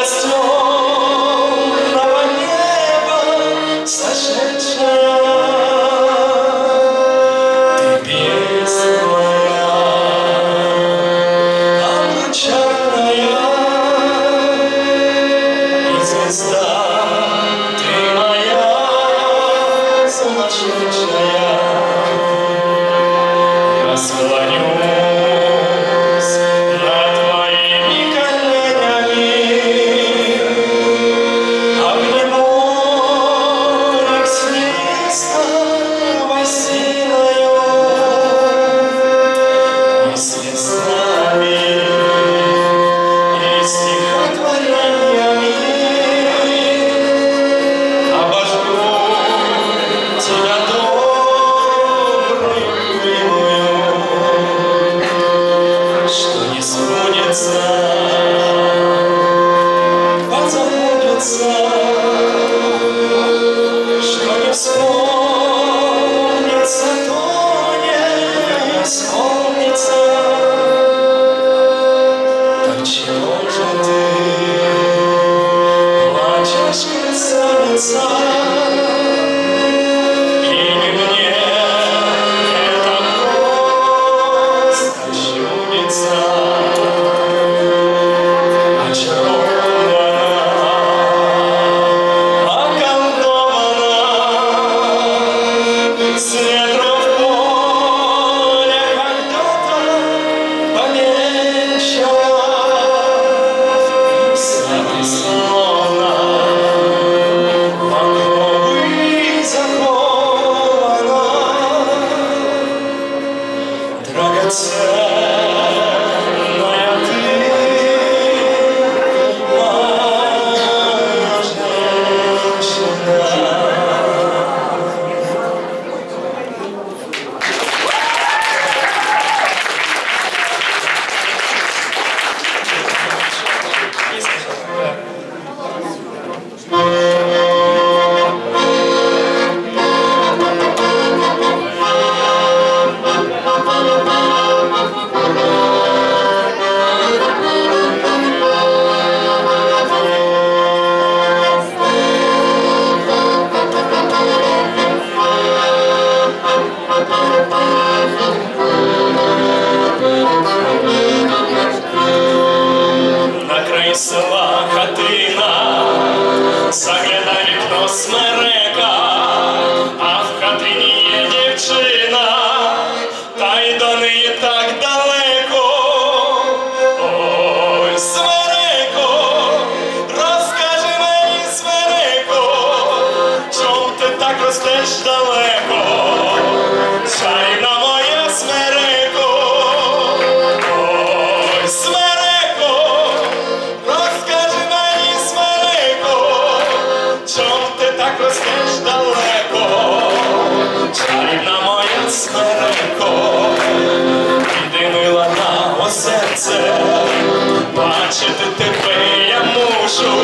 Бачити тебе я мушу,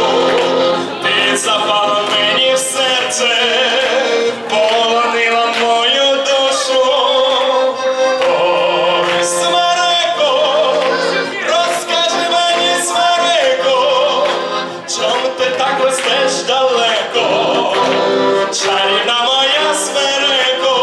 ти запала мені в серце, полонила мою душу. Ой, Смереко, розкажи мені, Смереко, чому ти так ростеш далеко, чарівна моя Смереко.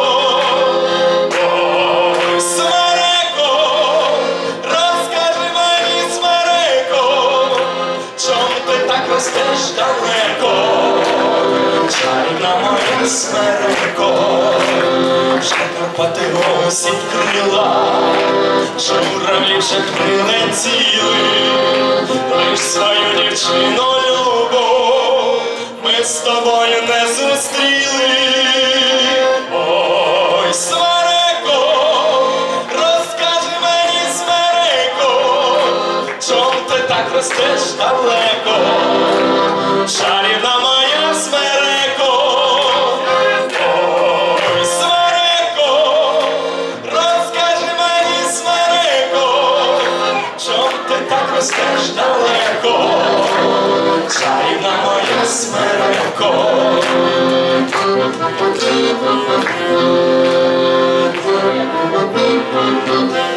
Ой, Смереко, розкажи мені, Смереко, чому ти так ростеш далеко, чарівна моя Смереко. Вже Карпати осінь крила, журавлі вже прилетіли, лиш свою дівчину любов ми з тобою не зустріли. Ой, Смереко, розкажи мені, Смереко, чому ти так ростеш далеко, чарівна моя Смереко. Ой, Смереко, розкажи мені, Смереко, чому ти так ростеш далеко, чарівна моя Смереко. Смереко.